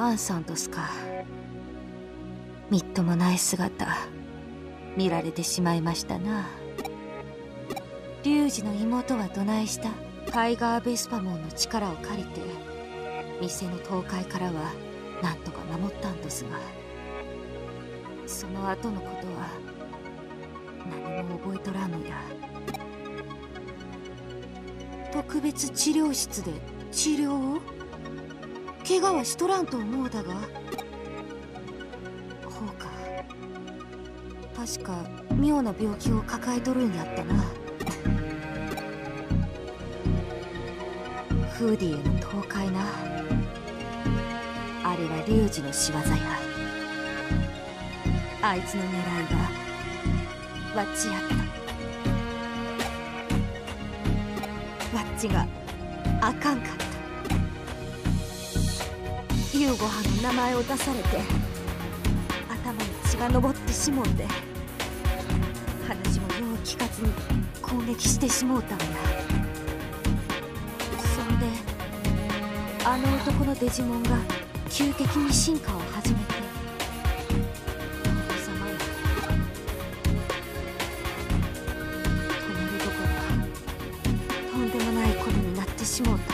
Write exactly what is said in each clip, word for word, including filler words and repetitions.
アンさんとすか。みっともない姿見られてしまいましたな。龍二の妹はどないした？タイガー・ベスパモンの力を借りて店の倒壊からはなんとか守ったんですが、その後のことは何も覚えとらんのや。特別治療室で治療を？怪我はしとらんと思うだが。ほうか。確か妙な病気を抱えとるんやったな。フーディへの倒壊な。あれは龍二の仕業や。あいつの狙いはわっちやった。わっちがあかんかった。ユーゴハの名前を出されて頭に血が上ってしもうて、話もよう聞かずに攻撃してしもうたんや。そんであの男のデジモンが急激に進化を始めて、王様や止めるどころかとんでもないことになってしもうた。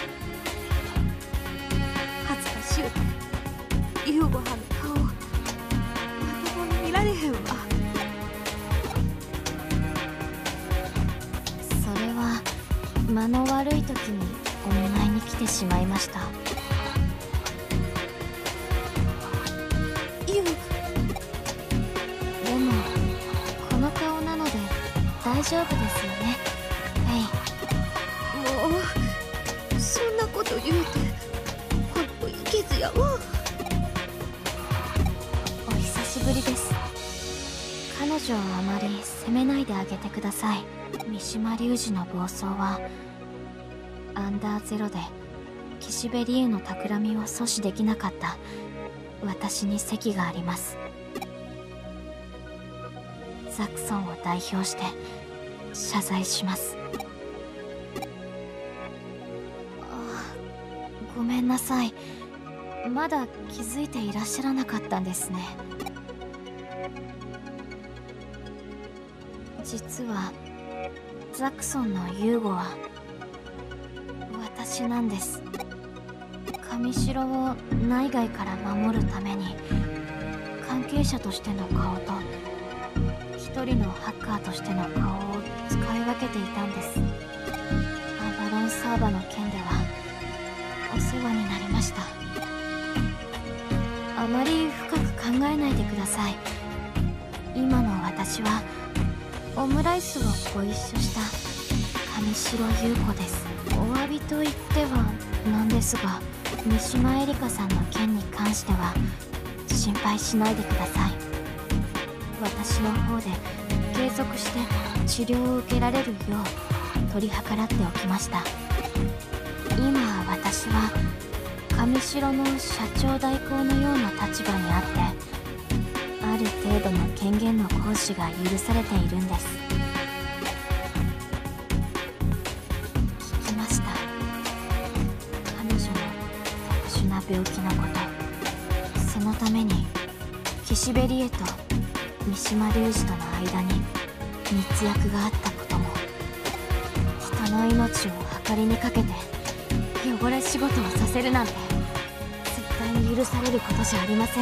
恥ずかしゅうてユーゴハの顔まともに見られへんわ。 それは間の悪い時にお見舞いに来てしまいました。 ユーでもこの顔なので大丈夫ですよね、フェイ。 もうそんなこと言うてほんといけずやわ。 お久しぶりです。彼女をあまり責めないであげてください。三島龍二の暴走はアンダーゼロで岸辺理恵の企みを阻止できなかった私に責があります。ザクソンを代表して謝罪します。あ、ごめんなさい。まだ気づいていらっしゃらなかったんですね。実はザクソンのユーゴは私なんです。神城を内外から守るために関係者としての顔と一人のハッカーとしての顔を使い分けていたんです。アバロンサーバの件ではお世話になりました。あまり深く考えないでください。今の私はオムライスをご一緒した神城優子です。お詫びと言ってはなんですが、三島エリカさんの件に関しては心配しないでください。私の方で継続して治療を受けられるよう取り計らっておきました。今私は神城の社長代行のような立場にあって、ある程度の権限の行使が許されているんです。聞きました。彼女の特殊な病気のこと。そのために岸辺理恵と三島龍二との間に密約があったことも、人の命を計りにかけて汚れ仕事をさせるなんて絶対に許されることじゃありません。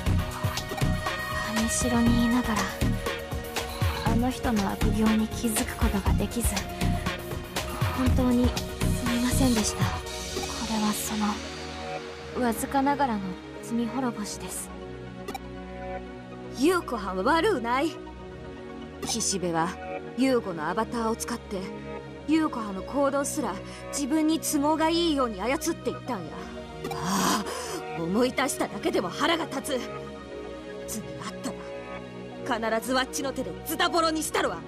神城にいながらあの人の悪行に気づくことができず、本当にすみませんでした。これはそのわずかながらの罪滅ぼしです。 ユーコはんは悪うない。岸辺はユーゴのアバターを使ってユーコはんの行動すら自分に都合がいいように操っていったんや。ああ、思い出しただけでも腹が立つ。罪あったら必ずわっちの手でズタボロにしたるわ。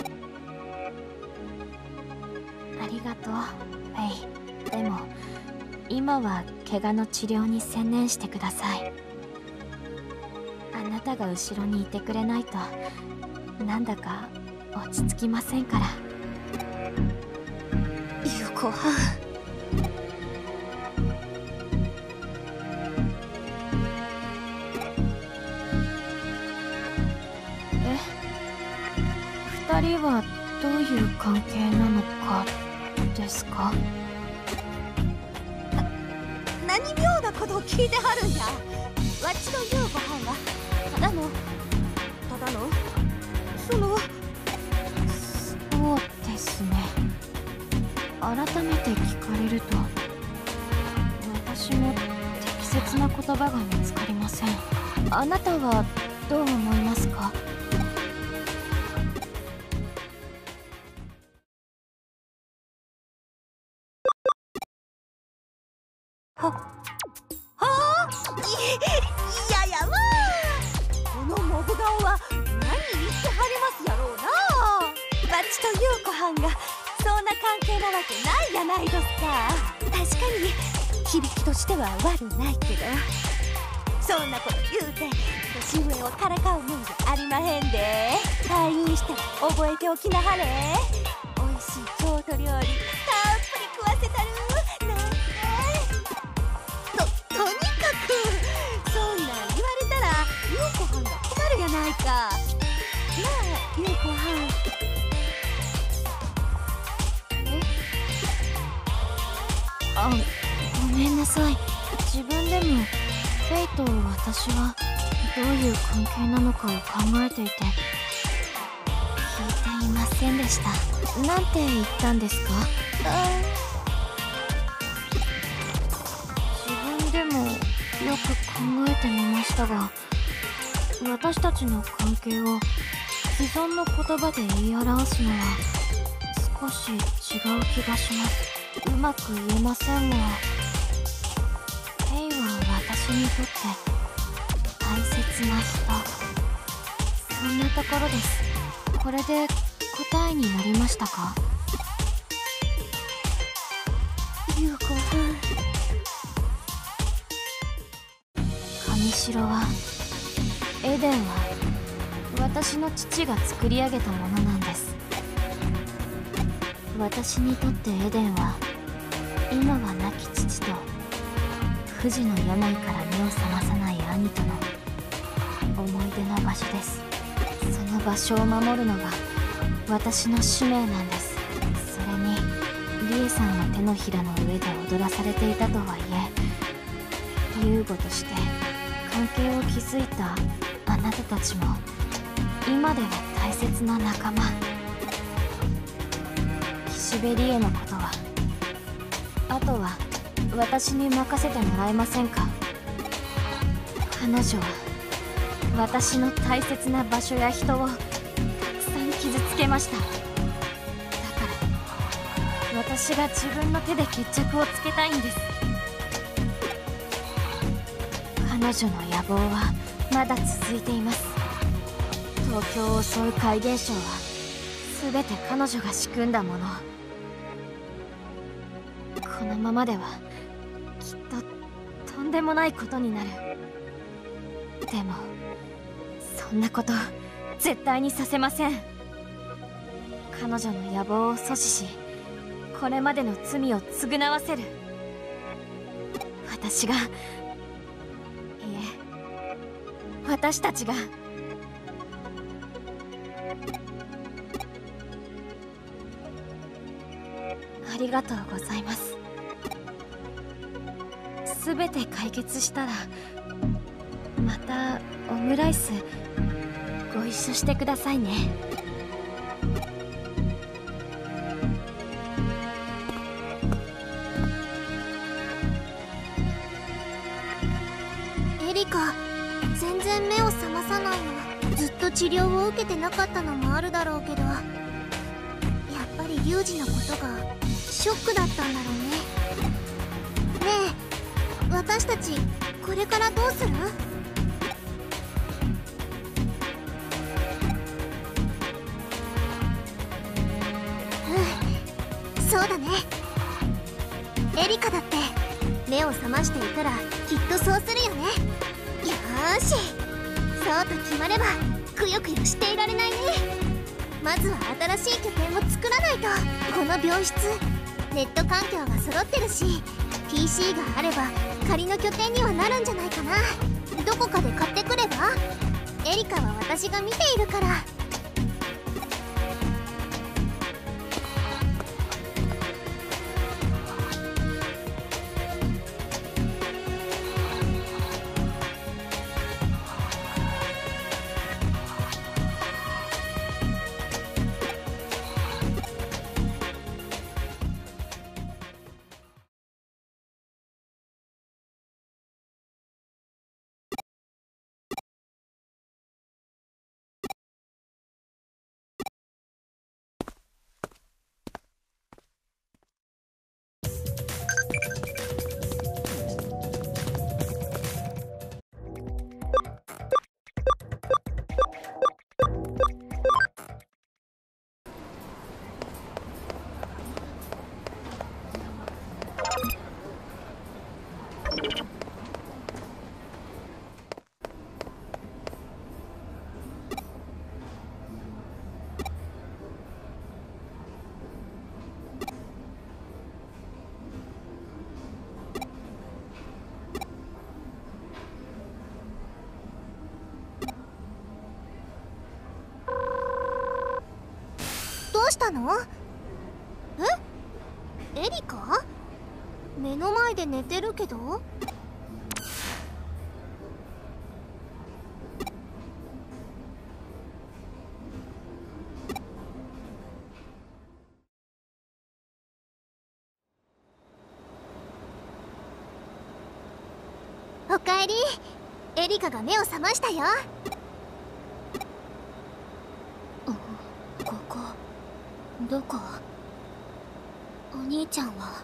ありがとう、フェイ。でも今は怪我の治療に専念してください。あなたが後ろにいてくれないとなんだか落ち着きませんから。 ユーコはん、 いう関係なのかですか？ 何妙なことを聞いてはるんや。わっちの優子はんはただのただのそのそうですね。改めて聞かれると私も適切な言葉が見つかりません。あなたはどう思いますか？ ははあ、いいややわー。このモブ顔は何言ってはりますやろうな。バッチと優子はんがそんな関係なわけないやないどすか。確かに響きとしては悪ないけど、そんなこと言うて年上をからかうもんじゃありまへんで。退院したら覚えておきなはれ。おいしい郷土料理たっぷり食わせたるなんて。ととにかくそんなん言われたら優子はんが困るやないか。なあ優子はん。 えあ、ごめんなさい。自分でもフェイと私はどういう関係なのかを考えていて聞いていませんでした。なんて言ったんですか？自分でもよく考えてみましたが、私たちの関係を既存の言葉で言い表すのは少し違う気がします。うまく言えませんが、フェイは私にとって大切な人、そんなところです。これで答えになりましたか？ 優子はん。 神城は、エデンは私の父が作り上げたものなんです。私にとってエデンは今は亡き父と不治の病から目を覚まさない兄との思い出の場所です。その場所を守るのが私の使命なんです。それにリエさんの手のひらの上で踊らされていたとはいえ、遊母として関係を築いたあなたたちも今では大切な仲間。岸辺理恵のことはあとは私に任せてもらえませんか？彼女は私の大切な場所や人をたくさん傷つけました。だから私が自分の手で決着をつけたいんです。彼女の野望はまだ続いています。東京を襲う怪現象は全て彼女が仕組んだもの。このままではきっととんでもないことになる。でもそんなこと絶対にさせません。彼女の野望を阻止し、これまでの罪を償わせる。私が、いえ、私たちが。ありがとうございます。すべて解決したらまたオムライスご一緒してくださいね。 エリカ、全然目を覚まさないの。ずっと治療を受けてなかったのもあるだろうけど、やっぱりリュウジのことがショックだったんだろうね。ねえ、私たちこれからどうする？うん、そうだね。エリカだって目を覚ましていたらきっとそうするよね。よーし、そうと決まればくよくよしていられないね。まずは新しい拠点を作らないと。この病室ネット環境が揃ってるし、 ピーシー があれば仮の拠点にはなるんじゃないかな。どこかで買ってくれば？エリカは私が見ているから。 したの？え？エリカ？目の前で寝てるけど。おかえり。エリカが目を覚ましたよ。 ここどこ？お兄ちゃんは？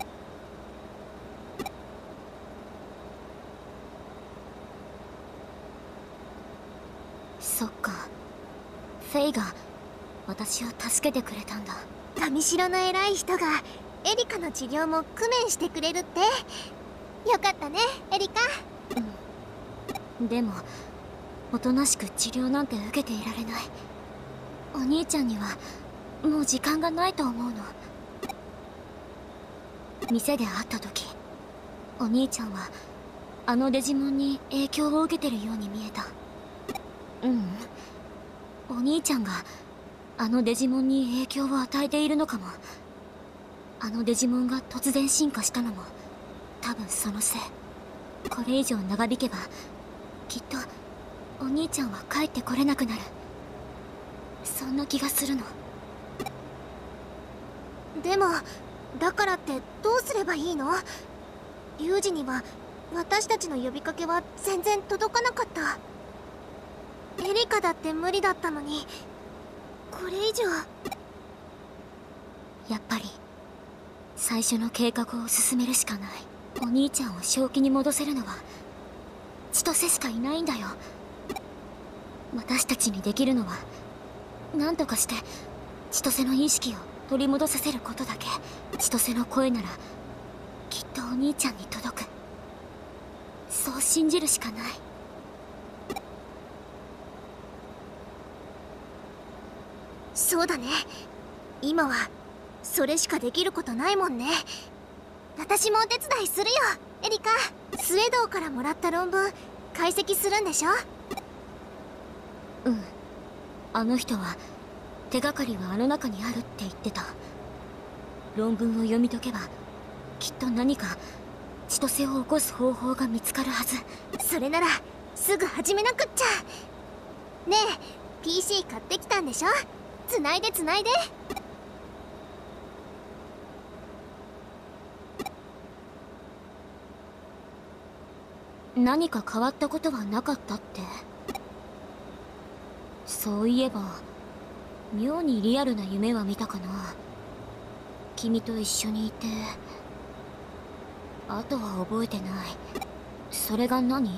そっか、フェイが私を助けてくれたんだ。 神城の偉い人がエリカの治療も工面してくれるって。よかったね、エリカ。 うん、でもおとなしく治療なんて受けていられない。お兄ちゃんにはもう時間がないと思うの。店で会った時、お兄ちゃんはあのデジモンに影響を受けてるように見えた。ううん、お兄ちゃんがあのデジモンに影響を与えているのかも。あのデジモンが突然進化したのも多分そのせい。これ以上長引けばきっとお兄ちゃんは帰ってこれなくなる。そんな気がするの。 でもだからってどうすればいいの？リュウジには私たちの呼びかけは全然届かなかった。エリカだって無理だったのに、これ以上。 やっぱり最初の計画を進めるしかない。お兄ちゃんを正気に戻せるのは千歳しかいないんだよ。私たちにできるのは何とかして千歳の意識を取り戻させることだけ。千歳の声ならきっとお兄ちゃんに届く。そう信じるしかない。 そうだね、今はそれしかできることないもんね。私もお手伝いするよ、エリカ。スウェドウからもらった論文解析するんでしょ？ うん、あの人は手がかりはあの中にあるって言ってた。論文を読み解けばきっと何か千歳を起こす方法が見つかるはず。 それならすぐ始めなくっちゃ。ねえ、 ピーシー 買ってきたんでしょ？つないでつないで。 何か変わったことはなかったって？そういえば妙にリアルな夢は見たかな。君と一緒にいて。あとは覚えてない。それが何？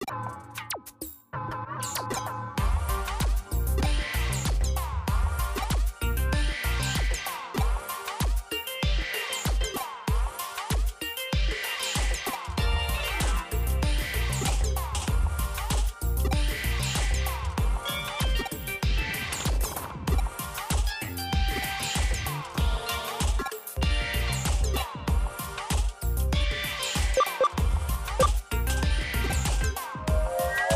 こ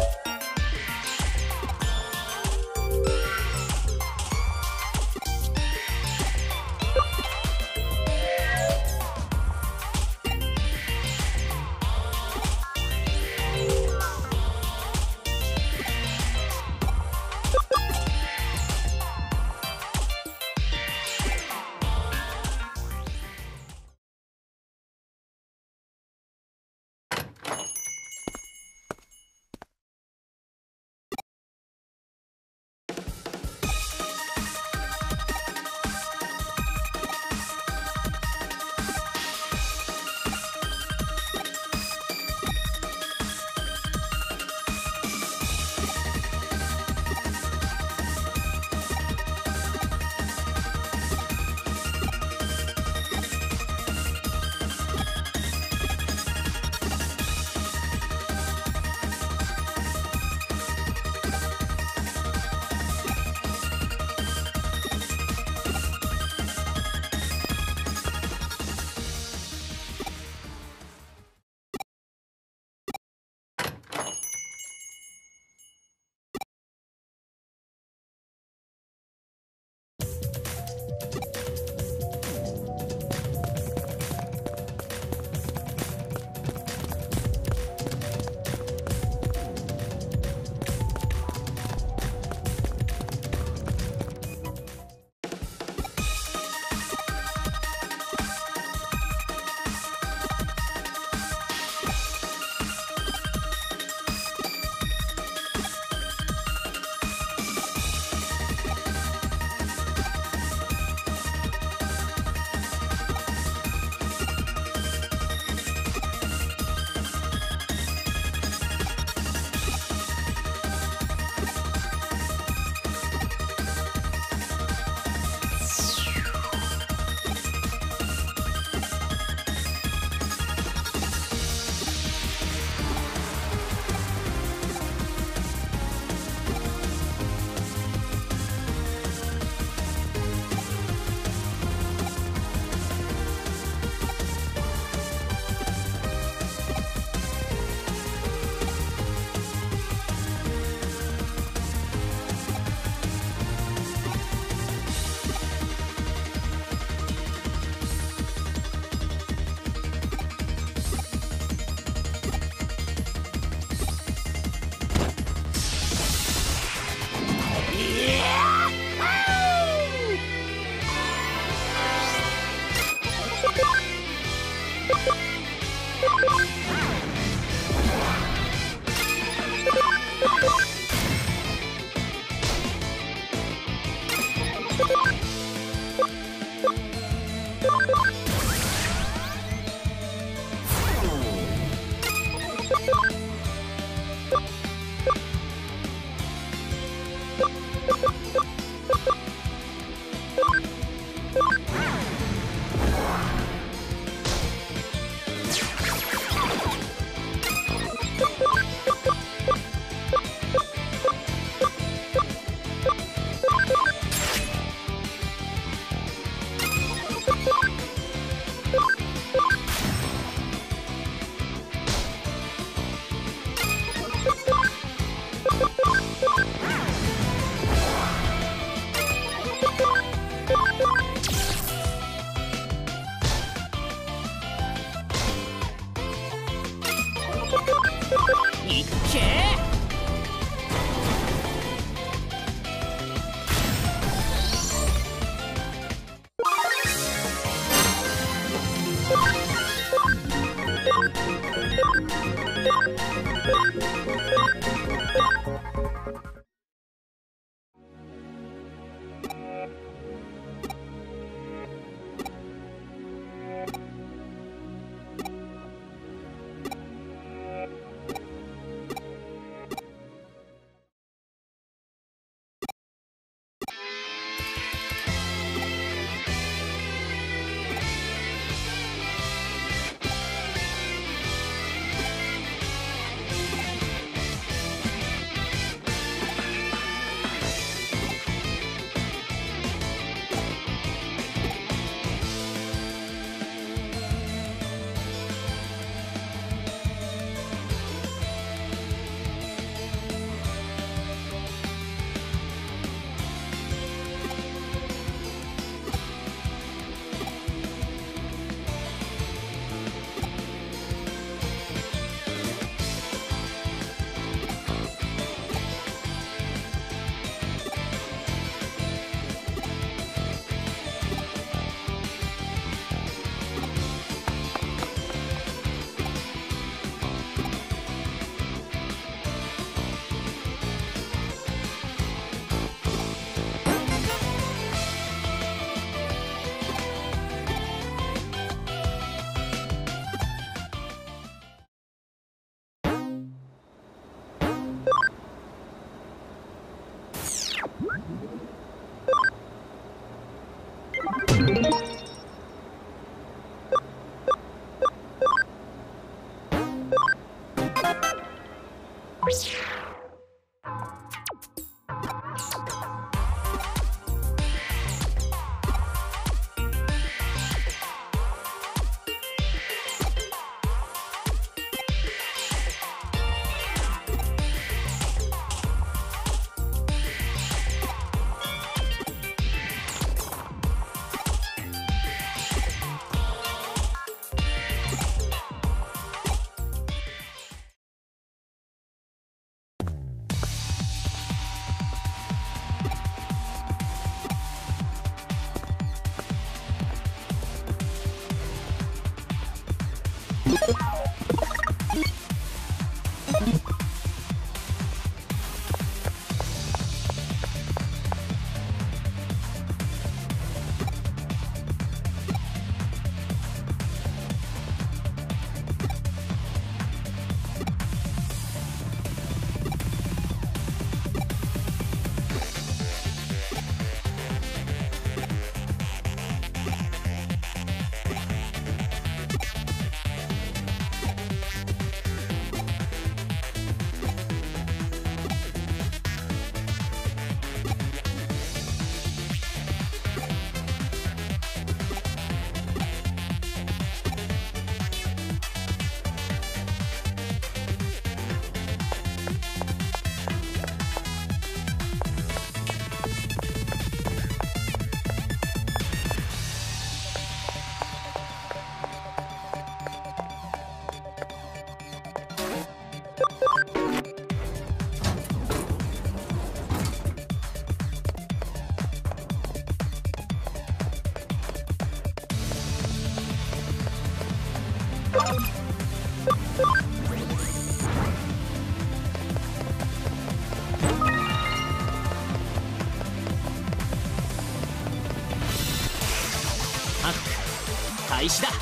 開始だ。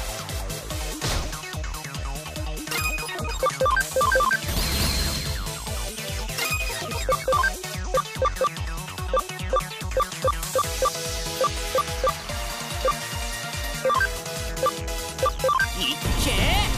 いっけ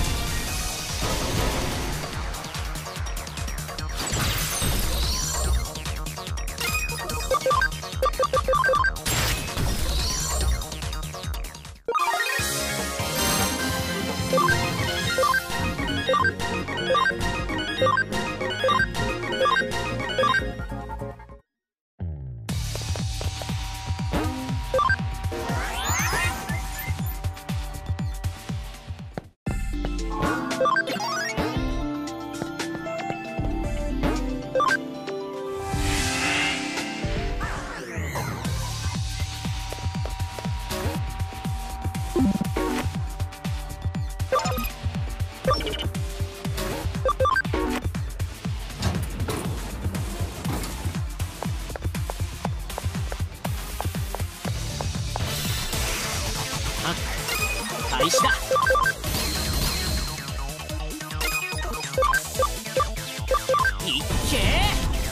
開始だ。いっけ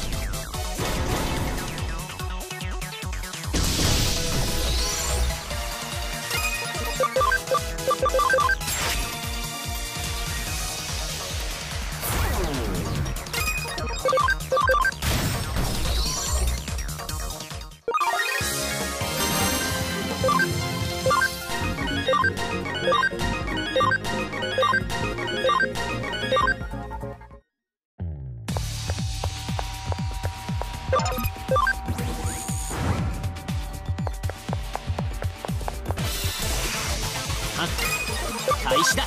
開始だ。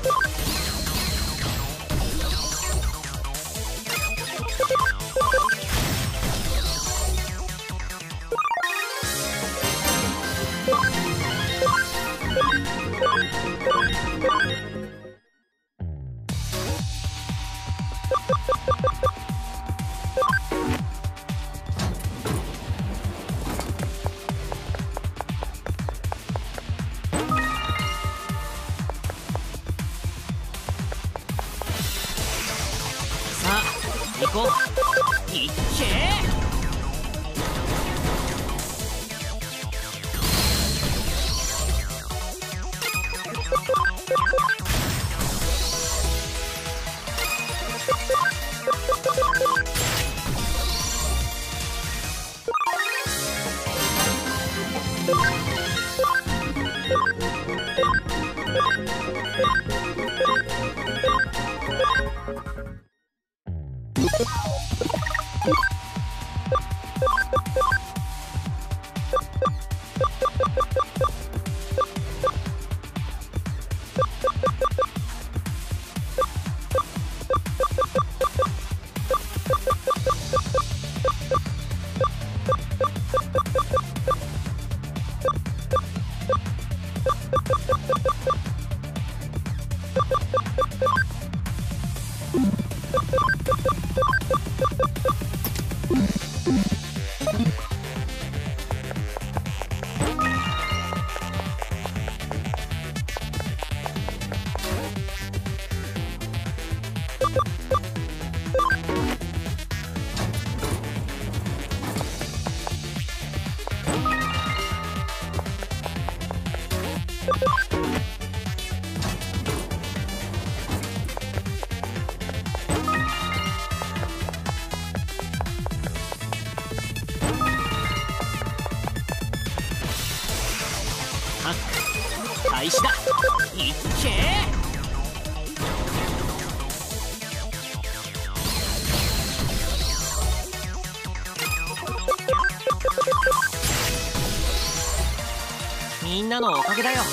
行こう。いっけー開始だ。いっけー。みんなのおかげだよ。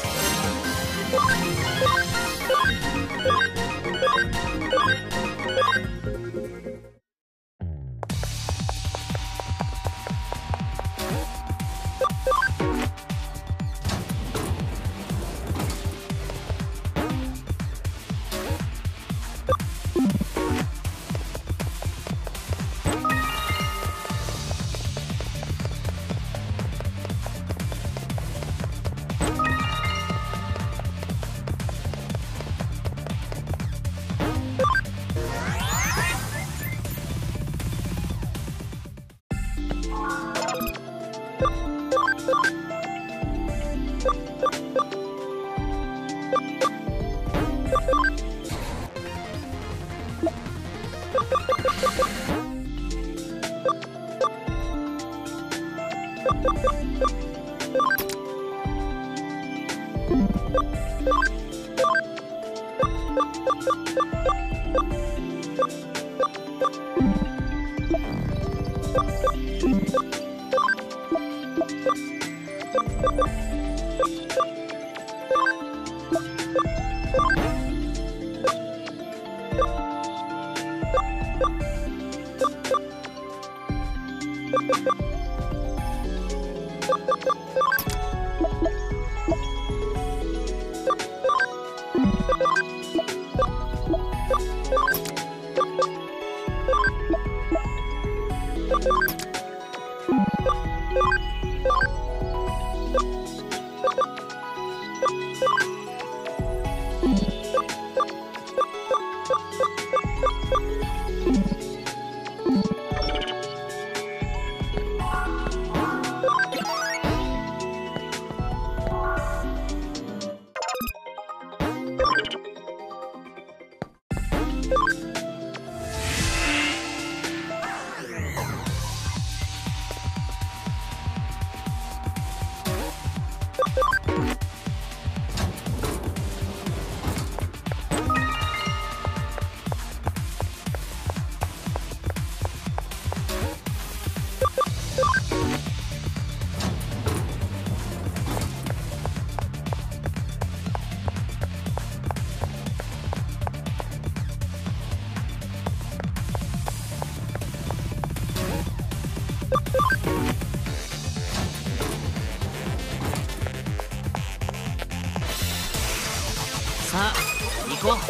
さあ行こう。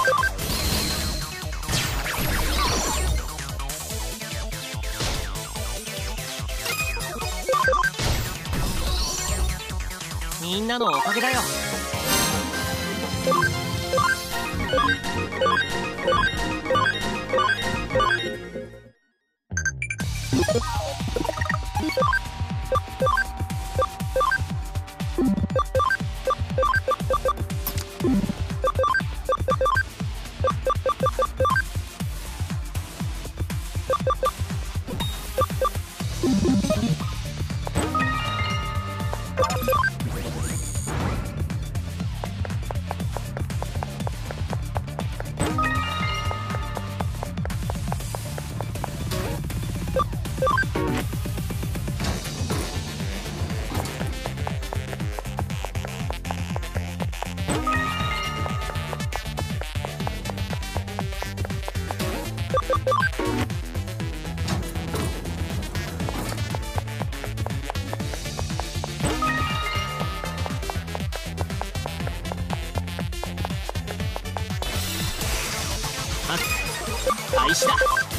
みんなのおかげだよ。 開始だ。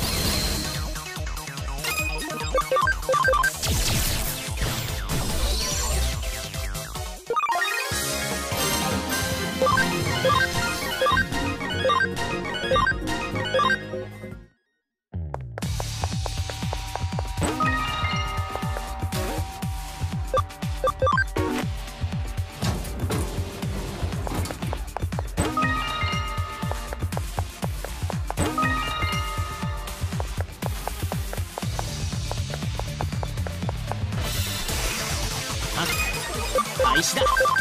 開始だ。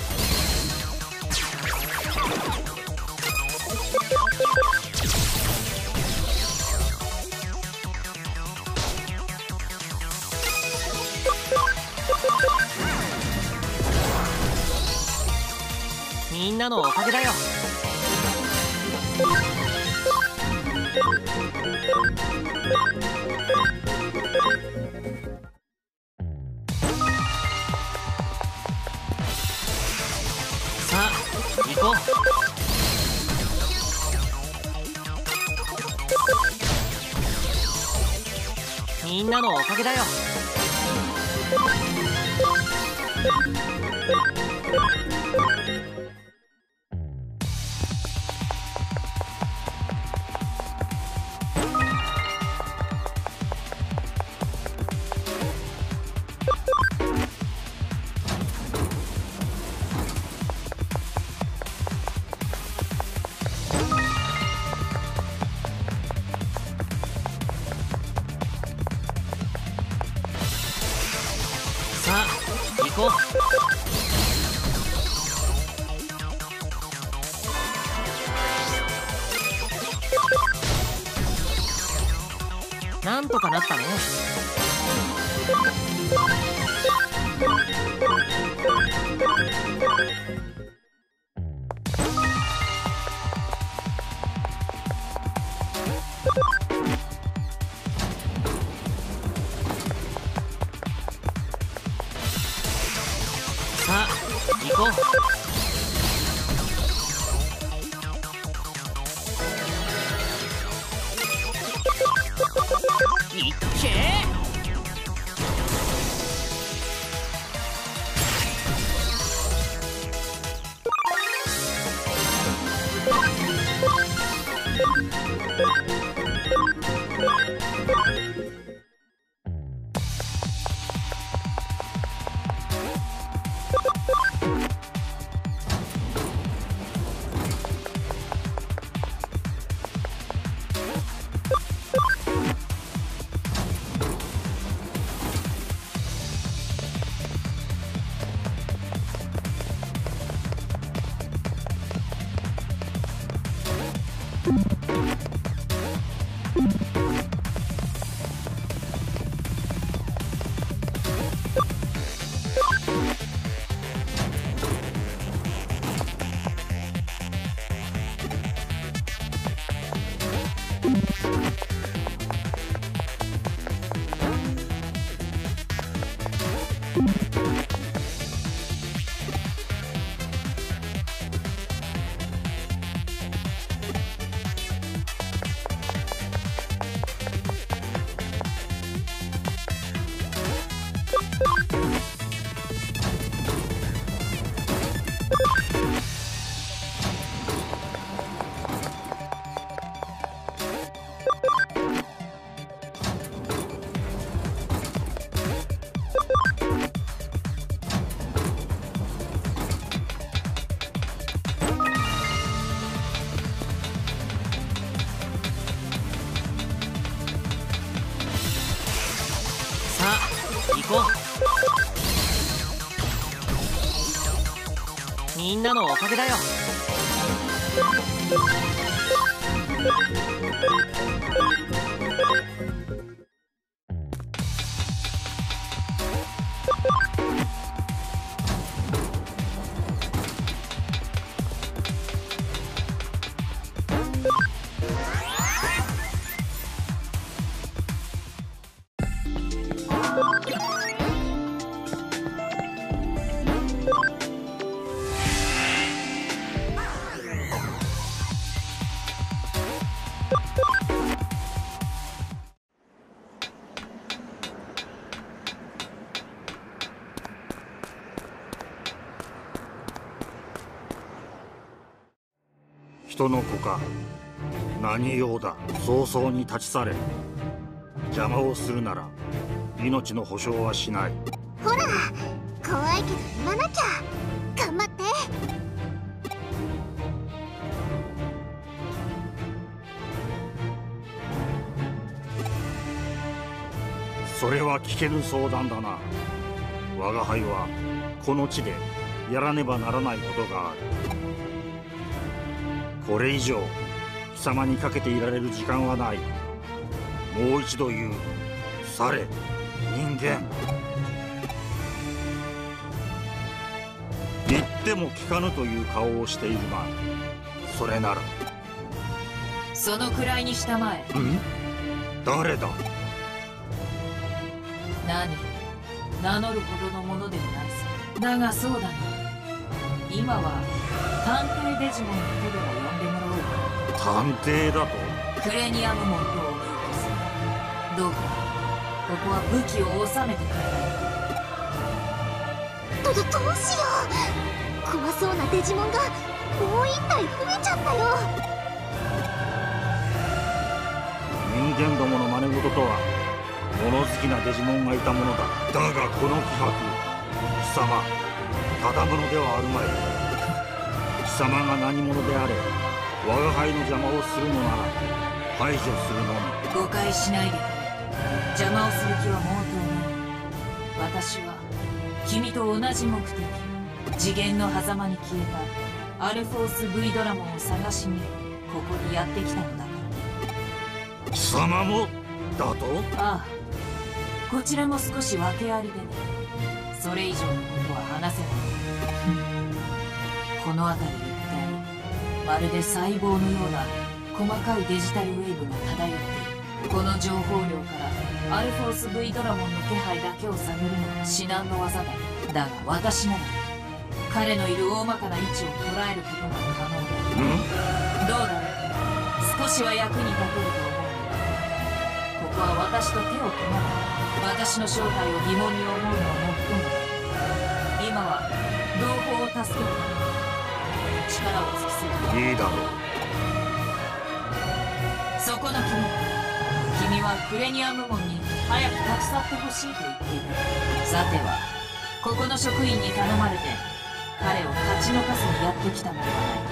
みんなのおかげだよ。さあ行こう。みんなのおかげだよ。さあ行こう。なんとかなったね。さあ行こう。いっけー。さあ行こう。みんなのおかげだよ。 人の子か。何用だ。早々に立ち去れ。邪魔をするなら命の保証はしない。 ほら、怖いけど言わなきゃ。頑張って。 それは聞けぬ相談だな。我が輩はこの地でやらねばならないことがある。これ以上貴様にかけていられる時間はない。もう一度言う。去れ、人間。言っても聞かぬという顔をしているが、それなら。 そのくらいにしたまえ。 ん？誰だ？ 何？名乗るほどのものでもないさ。だがそうだな。今は探偵デジモンの手でも呼んでもらおうか。 探偵だと？ クレニアムモンとお見受けする。どうかここは武器を収めてくれないどどどうしよう。怖そうなデジモンがもう一体増えちゃったよ。 人間どもの真似事とは物好きなデジモンがいたものだ。だがこの気迫、貴様ただ者ではあるまい。貴様が何者であれ我が輩の邪魔をするのなら排除するのみ。 誤解しないでくれ。邪魔をする気は毛頭ない。私は君と同じ目的、次元の狭間に消えたアルフォース V ドラモンを探しにここにやってきたのだから。 貴様もだと？ ああ、こちらも少し訳ありでね。それ以上のことは話せない。この辺り一帯、まるで細胞のような細かいデジタルウェーブが漂っている。この情報量からアルフォース V ドラモンの気配だけを探るのは至難の技だ。だが私なら彼のいる大まかな位置を捉えることが可能だ。どうだろう。少しは役に立てると思う。ここは私と手を組まない。私の正体を疑問に思うのはもっともだ。今は同胞を助けるために力を尽くせる。 いいだろう。 そこの君君はクレニアムモンに早く立ち去ってほしいと言っていた。さてはここの職員に頼まれて彼を立ち退かせにやってきたのでは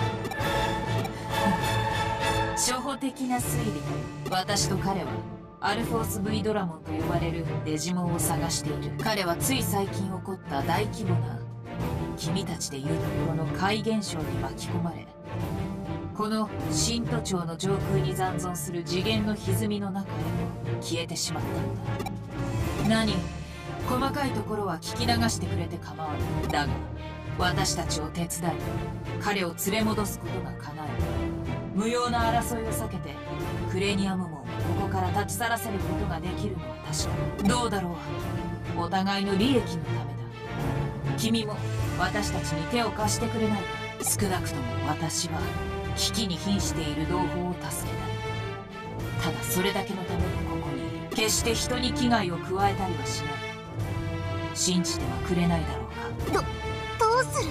ないか。初歩的な推理で私と彼はアルフォース V ドラモンと呼ばれるデジモンを探している。彼はつい最近起こった大規模な君たちでいうところの怪現象に巻き込まれ、この新都庁の上空に残存する次元の歪みの中へ消えてしまったのだ。何、細かいところは聞き流してくれて構わない。だが私たちを手伝い彼を連れ戻すことが叶え、無用な争いを避けてクレニアムモンをここから立ち去らせることができるのは確かだ。どうだろう。お互いの利益のためだ。君も私たちに手を貸してくれないか。少なくとも私は危機に瀕している同胞を助けたい。ただそれだけのためにここにいる。決して人に危害を加えたりはしない。信じてはくれないだろうか。 どどうする？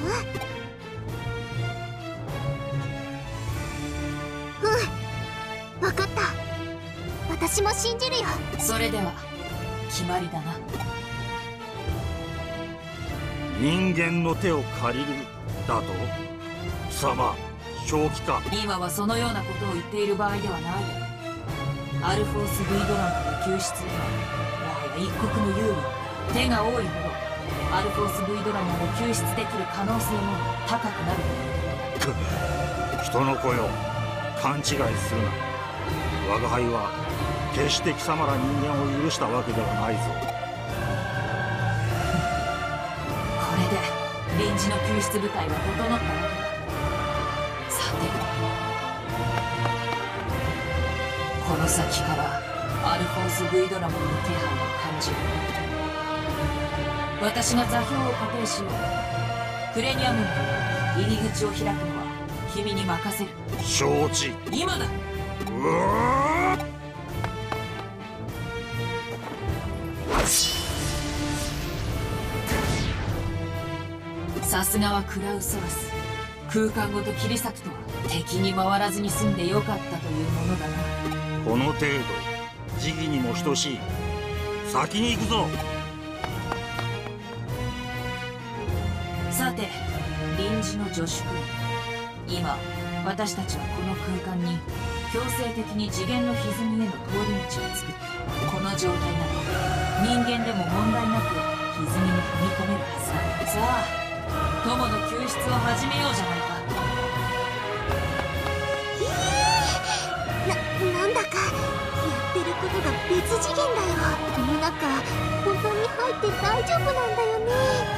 うん、分かった。私も信じるよ。 それでは決まりだな。 人間の手を借りるだと？貴様正気か？ 今はそのようなことを言っている場合ではないだろう。アルフォース V ドラモンの救出にはもはや一国の有利。手が多いほどアルフォース V ドラモンを救出できる可能性も高くなるということだ。 人の子よ、勘違いするな。我が輩は決して貴様ら人間を許したわけではないぞ。 これで臨時の救出部隊は整ったわけだ。さてこの先からアルフォース V ドラモンの気配を感じる。私が座標を固定しよう。クレニアムの入り口を開くのは君に任せる。 承知。 今だ。 うわさすがはクラウソラス。空間ごと切り裂くとは敵に回らずに済んでよかったというものだな。 この程度時期にも等しい。先に行くぞ。 さて、臨時の助手君、今私たちはこの空間に強制的に次元の歪みへの通り道を作った。この状態なら人間でも問題なく歪みに踏み込めるはずだ。さあ、友の救出を始めようじゃないか。 な、なんだかやってることが別次元だよ。この中本当に入って大丈夫なんだよね。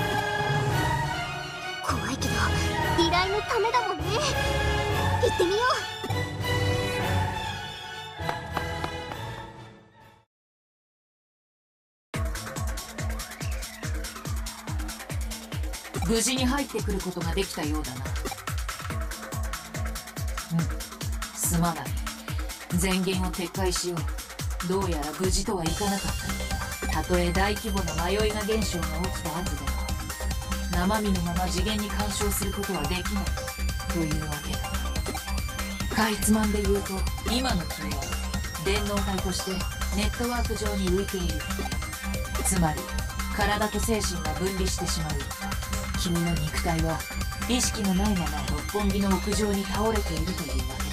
怖いけど依頼のためだもんね。行ってみよう。 無事に入ってくることができたようだな。うん、すまない。前言を撤回しよう。どうやら無事とはいかなかった。たとえ大規模な迷いが現象が起きた後でも生身のまま次元に干渉することはできないというわけだ。かいつまんで言うと、今の君は電脳体としてネットワーク上に浮いている。つまり体と精神が分離してしまう。君の肉体は意識のないまま六本木の屋上に倒れているというわけ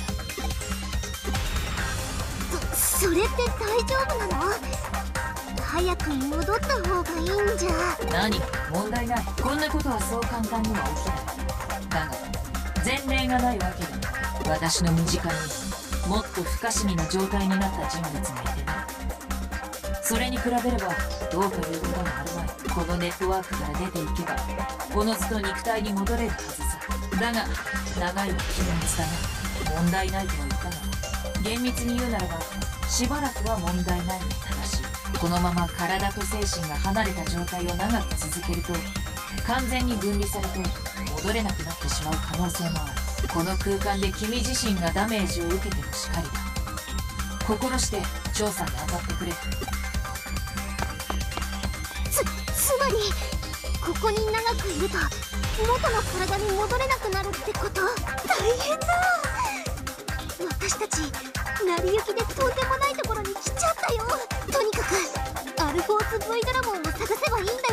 だ。そ、それって大丈夫なの？早く戻った方がいいんじゃ。 何？問題ない。こんなことはそう簡単には起きない。だが前例がないわけでも、私の身近にもっと不可思議な状態になった人物がいてな。それに比べればどうということがあるまい。このネットワークから出ていけばおのずと肉体に戻れるはずさ。だが長いは期末だな。問題ないとは言ったが、厳密に言うならばしばらくは問題ないに正しい。このまま体と精神が離れた状態を長く続けると完全に分離されて戻れなくなってしまう可能性もある。この空間で君自身がダメージを受けてもしかりだ。心して調査に当たってくれ。 つ、つまりここに長くいると元の体に戻れなくなるってこと？大変だ。私たち成り行きでとんでもないところに来ちゃったよ。とにかくアルフォース V ドラモンを探せばいいんだよ。